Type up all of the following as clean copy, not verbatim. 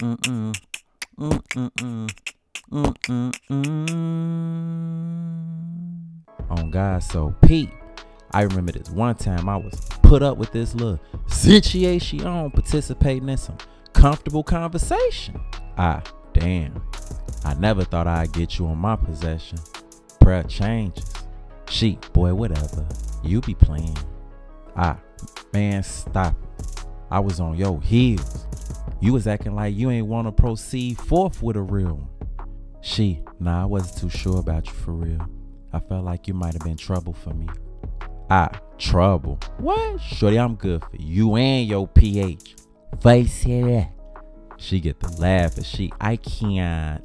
Mm-mm. Mm-mm. Mm-mm. On God, so Pete, I remember this one time I was put up with this little situation participating in some comfortable conversation. Damn. I never thought I'd get you in my possession. Prayer changes. Sheep, boy, whatever. You be playing. Man, stop it. I was on your heels. You was acting like you ain't want to proceed forth with a real one. Nah, I wasn't too sure about you for real. I felt like you might have been trouble for me. Trouble? What? Shorty, I'm good for you and your PH. Face here. She get the laugh and I can't.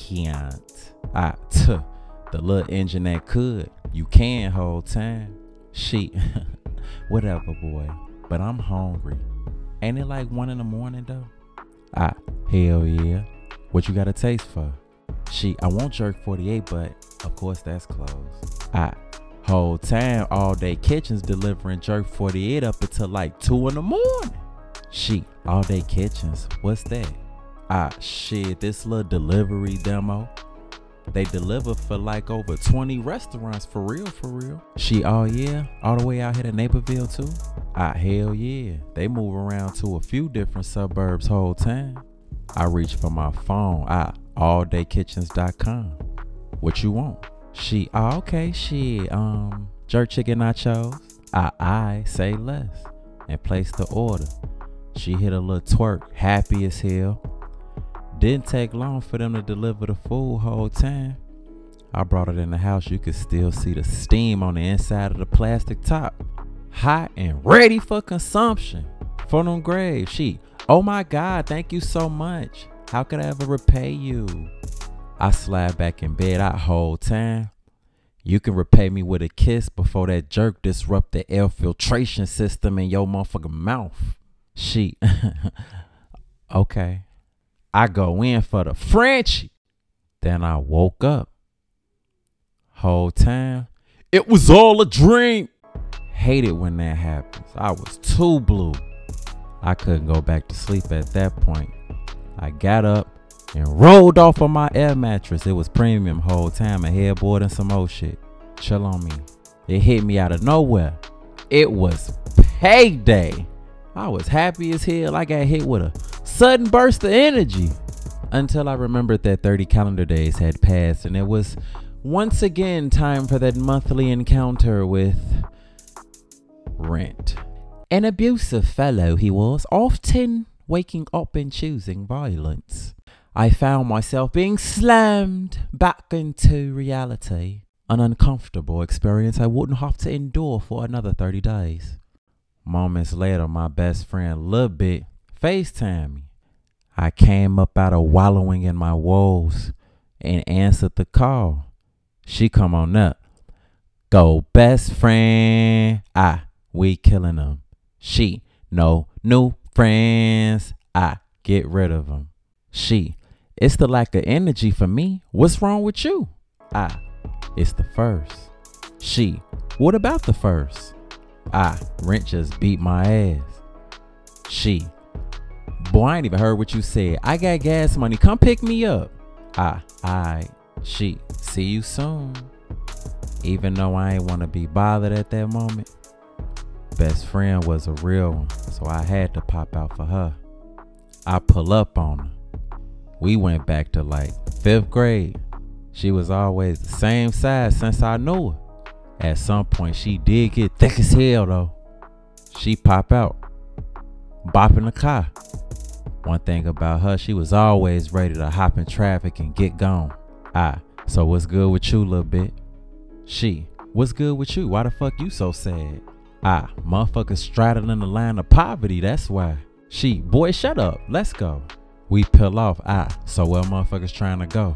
The little engine that could. You can hold time. Whatever, boy. But I'm hungry. Ain't it like 1 in the morning though? Hell yeah. What you got a taste for? I want jerk 48, but of course that's closed. Whole time all day kitchens delivering jerk 48 up until like 2 in the morning. All day kitchens. What's that? This little delivery demo. They deliver for like over 20 restaurants for real. Oh yeah? All the way out here to Naperville too? Hell yeah. They move around to a few different suburbs whole time. I reach for my phone. AlldayKitchens.com. What you want? Okay, jerk chicken nachos. I say less and place the order. She hit a little twerk, happy as hell. Didn't take long for them to deliver the food whole time. I brought it in the house. You could still see the steam on the inside of the plastic top. Hot and ready for consumption. For them graves. Oh my God, thank you so much. How could I ever repay you? I slide back in bed whole time. You can repay me with a kiss before that jerk disrupt the air filtration system in your motherfucking mouth. Okay. I go in for the Frenchie. Then I woke up. Whole time, it was all a dream. Hate it when that happens. I was too blue. I couldn't go back to sleep at that point. I got up and rolled off of my air mattress. It was premium whole time, a headboard and some old shit. Chill on me. It hit me out of nowhere. It was payday. I was happy as hell. I got hit with a sudden burst of energy until I remembered that 30 calendar days had passed and it was once again time for that monthly encounter with rent. An abusive fellow he was, often waking up and choosing violence. I found myself being slammed back into reality, an uncomfortable experience I wouldn't have to endure for another 30 days. Moments later, my best friend Lil Bit FaceTimed me. I came up out of wallowing in my woes and answered the call. She come on up. Go best friend. We killing them. No new friends. Get rid of them. It's the lack of energy for me. What's wrong with you? It's the first. What about the first? Rent just beat my ass. Boy, I ain't even heard what you said. I got gas money. Come pick me up. Alright. See you soon. Even though I ain't want to be bothered at that moment, best friend was a real one, so I had to pop out for her. I pull up on her. We went back to like 5th grade. She was always the same size since I knew her. At some point, she did get thick as hell though. She pop out, bop in the car. One thing about her, she was always ready to hop in traffic and get gone. So what's good with you, little bit? What's good with you? Why the fuck you so sad? Motherfuckers straddling the line of poverty, that's why. Boy, shut up. Let's go. We peel off. So where motherfuckers trying to go?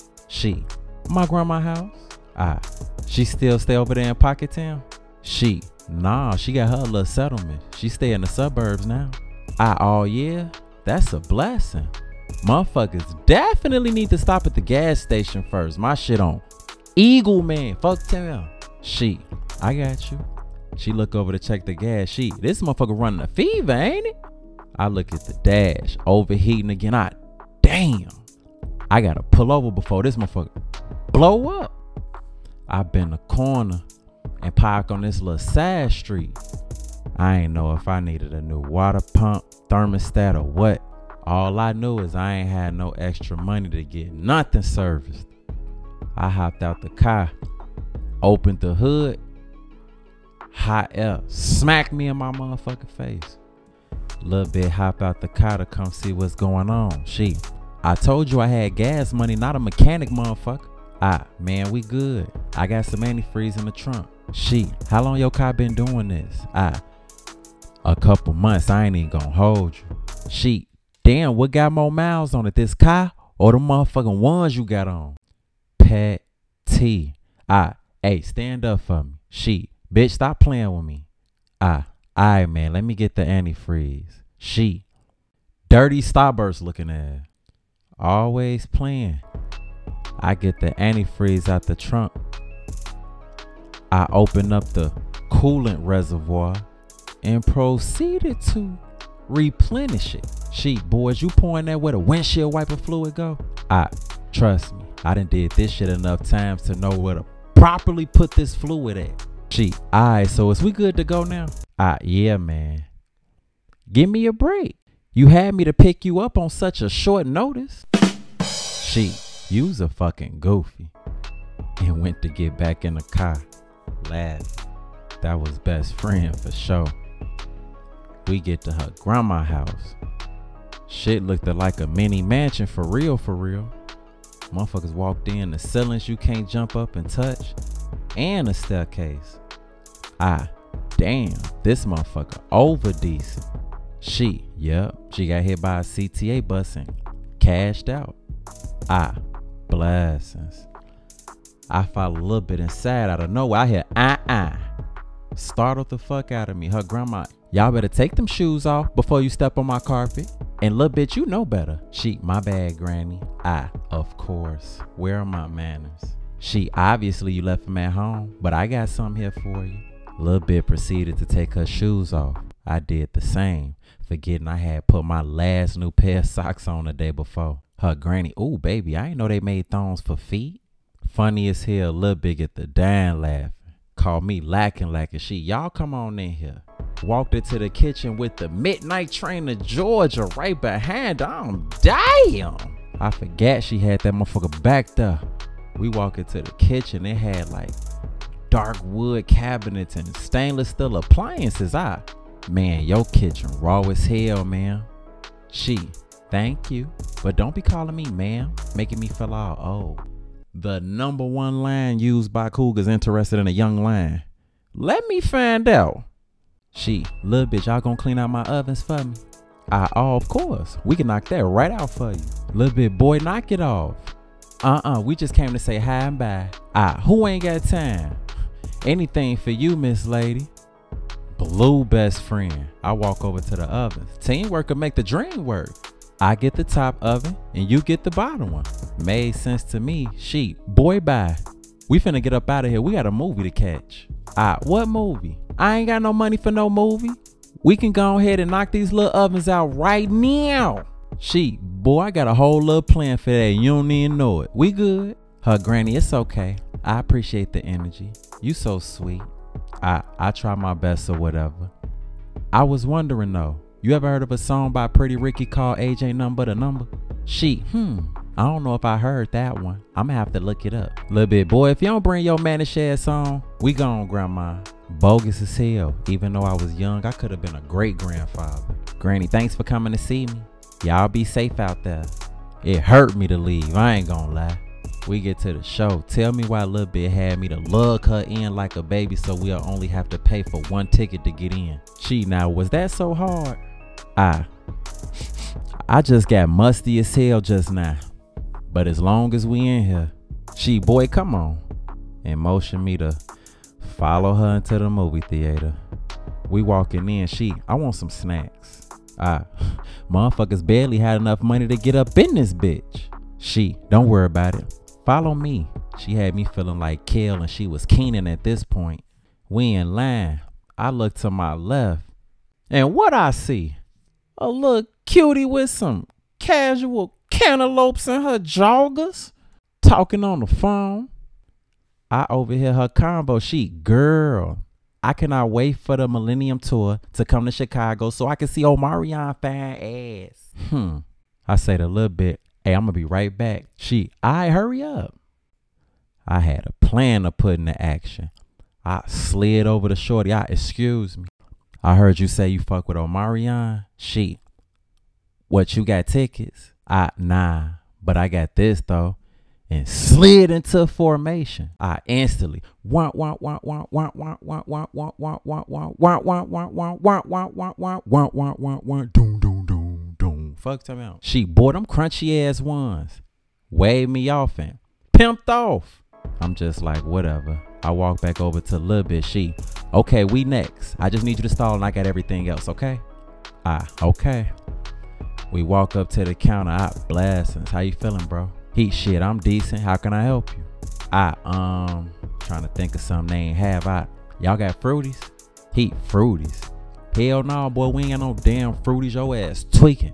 My grandma's house. She still stay over there in Pocket Town? Nah, she got her little settlement. She stay in the suburbs now. Oh yeah? That's a blessing. Motherfuckers definitely need to stop at the gas station first. My shit on Eagle Man. Fuck town. I got you. She look over to check the gas. This motherfucker running a fever, ain't it? I look at the dash, overheating again. damn, I gotta pull over before this motherfucker blow up. I been the corner and park on this little side street. I ain't know if I needed a new water pump, thermostat, or what. All I knew is I ain't had no extra money to get nothing serviced. I hopped out the car, opened the hood, hot air smacked me in my motherfucking face. Little bit hop out the car to come see what's going on. I told you I had gas money, not a mechanic, motherfucker. Man, we good. I got some antifreeze in the trunk. How long your car been doing this? A couple months. I ain't even gonna hold you. Damn, what got more miles on it, this car or the motherfucking ones you got on? Pet T. Hey, stand up for me. Bitch, stop playing with me. Alright, man, let me get the antifreeze. Dirty Starburst looking ass. Always playing. I get the antifreeze out the trunk. I open up the coolant reservoir and proceeded to replenish it. Boys, you pouring that where the windshield wiper fluid go? Trust me, I done did this shit enough times to know where to properly put this fluid at. Alright, so is we good to go now? Yeah, man. Give me a break. You had me to pick you up on such a short notice. You's a fucking goofy. And went to get back in the car. Laughed. That was best friend for sure. We get to her grandma's house. Shit looked like a mini mansion for real, for real. Motherfuckers walked in, the ceilings you can't jump up and touch, and a staircase. Damn, this motherfucker over decent. She got hit by a CTA bus and cashed out. Blessings. I felt a little bit inside out of nowhere. I hear startled the fuck out of me. Her grandma, y'all better take them shoes off before you step on my carpet. And little bitch, you know better. My bad, granny. Of course. Where are my manners? Obviously you left them at home, but I got something here for you. Little bit proceeded to take her shoes off. I did the same, forgetting I had put my last new pair of socks on the day before. Her granny, ooh baby, I ain't know they made thongs for feet. Funny as hell, Lil Big get the dying laughing. Called me lacking. Y'all come on in here. Walked into the kitchen with the midnight train to Georgia right behind her. Damn. I forgot she had that motherfucker back there. We walk into the kitchen. It had like dark wood cabinets and stainless steel appliances. Man, your kitchen raw as hell, man. Thank you. But don't be calling me ma'am, making me feel all old. The #1 line used by cougars interested in a young lion. Let me find out. Little bitch, y'all gonna clean out my ovens for me? Oh, of course. We can knock that right out for you. Little bit, boy, knock it off. We just came to say hi and bye. Who ain't got time? Anything for you, Miss Lady. Blue best friend. I walk over to the ovens. Teamwork will make the dream work. I get the top oven and you get the bottom one. Made sense to me. Boy, bye. We finna get up out of here. We got a movie to catch. What movie? I ain't got no money for no movie. We can go ahead and knock these little ovens out right now. Boy, I got a whole little plan for that. You don't even know it. We good. Her granny, it's okay. I appreciate the energy. You so sweet. I try my best or whatever. I was wondering though, you ever heard of a song by Pretty Ricky called Age Ain't Nothing But a Number? I don't know if I heard that one. I'ma have to look it up. Little bit, boy, if you don't bring your man to share a song, we gone, grandma. Bogus as hell. Even though I was young, I could have been a great grandfather. Granny, thanks for coming to see me. Y'all be safe out there. It hurt me to leave, I ain't gonna lie. We get to the show. Tell me why Lil Bit had me to lug her in like a baby so we'll only have to pay for one ticket to get in. Now, was that so hard? I just got musty as hell just now. But as long as we in here, boy, come on. And motion me to follow her into the movie theater. We walking in, I want some snacks. Motherfuckers barely had enough money to get up in this bitch. Don't worry about it. Follow me. She had me feeling like Kel and she was Keenan at this point. We in line. I look to my left. And what I see? A little cutie with some casual cantaloupes in her joggers, talking on the phone. I overhear her combo. She, girl, I cannot wait for the Millennium Tour to come to Chicago so I can see Omarion fine ass. I say a little bit, hey, I'm gonna be right back. She, hurry up. I had a plan to put into action. I slid over to shorty. Excuse me. I heard you say you fuck with Omarion. She, what, you got tickets? Nah, but I got this though. And slid into formation. I instantly fuck time out. She bought them crunchy ass ones. Waved me off and pimped off. I'm just like, whatever. I walk back over to Lil Bit. She, okay, we next. I just need you to stall and I got everything else, okay? Okay. We walk up to the counter. Blessings. How you feeling, bro? He, shit, I'm decent. How can I help you? Trying to think of something they ain't have. Y'all got fruities? He, fruities. Hell no, boy, we ain't got no damn fruities. Your ass tweaking.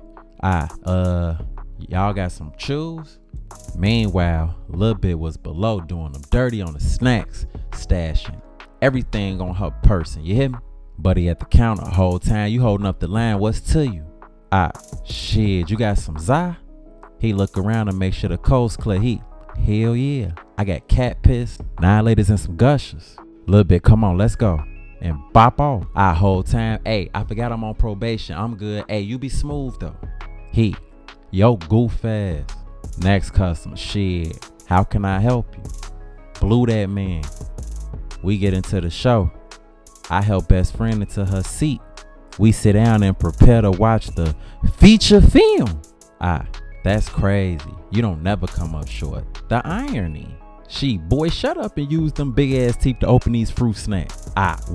Y'all got some chews? Meanwhile, Lil Bit was below doing them dirty on the snacks, stashing everything on her person. You hear me? Buddy at the counter the whole time. You holding up the line. What's to you? Shit, you got some Zy? He look around and make sure the coast clear. He, hell yeah. I got cat piss, 9 ladies and some gushers. Lil Bit, come on, let's go. And bop off. Whole time, hey, I forgot I'm on probation. I'm good. Hey, you be smooth though. He, yo, goof ass. Next customer, shit. How can I help you? Blew that man. We get into the show. I help best friend into her seat. We sit down and prepare to watch the feature film. That's crazy. You don't never come up short. The irony. She, boy, shut up and use them big ass teeth to open these fruit snacks.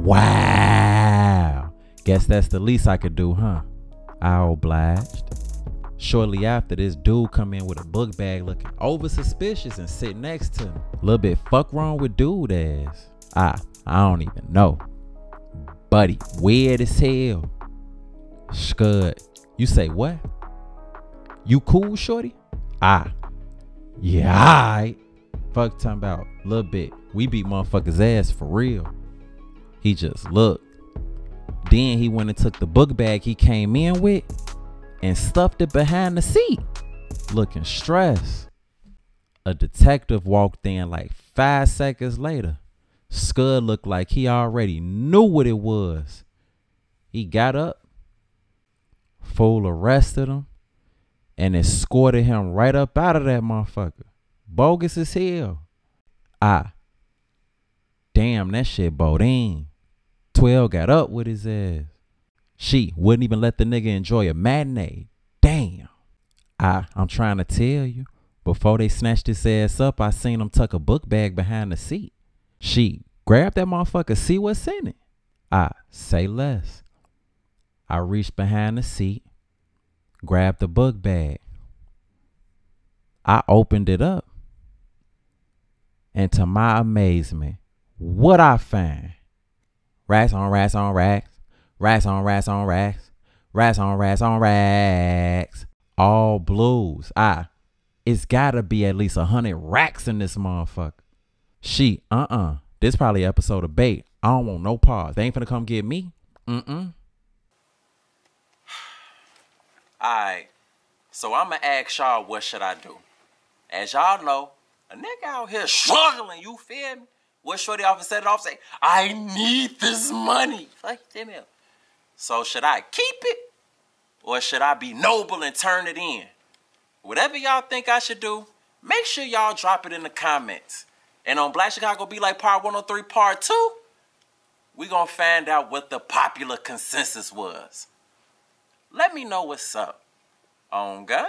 Wow. Guess that's the least I could do, huh? I obliged. Shortly after, this dude come in with a book bag looking over suspicious and sit next to me. Little bit fuck wrong with dude ass. I don't even know. Buddy, weird as hell. Scud. You say what? You cool, shorty? Yeah, alright. Fuck talking about Lil Bit. We beat motherfuckers ass for real. He just looked. Then he went and took the book bag he came in with and stuffed it behind the seat, looking stressed. A detective walked in like 5 seconds later. Scud looked like he already knew what it was. He got up, fool arrested him, and escorted him right up out of that motherfucker. Bogus as hell. Damn, that shit Bodine. 12 got up with his ass. She wouldn't even let the nigga enjoy a matinee. Damn. I'm trying to tell you. Before they snatched his ass up, I seen him tuck a book bag behind the seat. She grabbed that motherfucker, see what's in it. Say less. I reached behind the seat, grabbed the book bag. I opened it up. And to my amazement, what I found? Racks on racks on racks. Racks on racks on racks. Racks on racks on racks. All blues. It's gotta be at least 100 racks in this motherfucker. She, this probably an episode of Bait. I don't want no pause. They ain't finna come get me. Alright. So I'ma ask y'all, what should I do? As y'all know, a nigga out here struggling, you feel me? What shorty often set it off, say, I need this money. Fuck them up. So should I keep it? Or should I be noble and turn it in? Whatever y'all think I should do, make sure y'all drop it in the comments. And on Black Chicago Be Like Part 103 Part 2, we gonna find out what the popular consensus was. Let me know what's up. On God.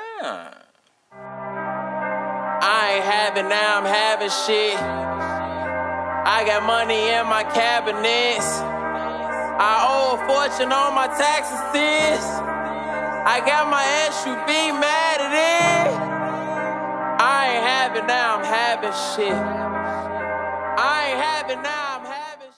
I ain't having, now I'm having shit. I got money in my cabinets. I owe a fortune on my taxes, sis. I got my SUV mad at it. I ain't having, now I'm having shit. I ain't having, now I'm having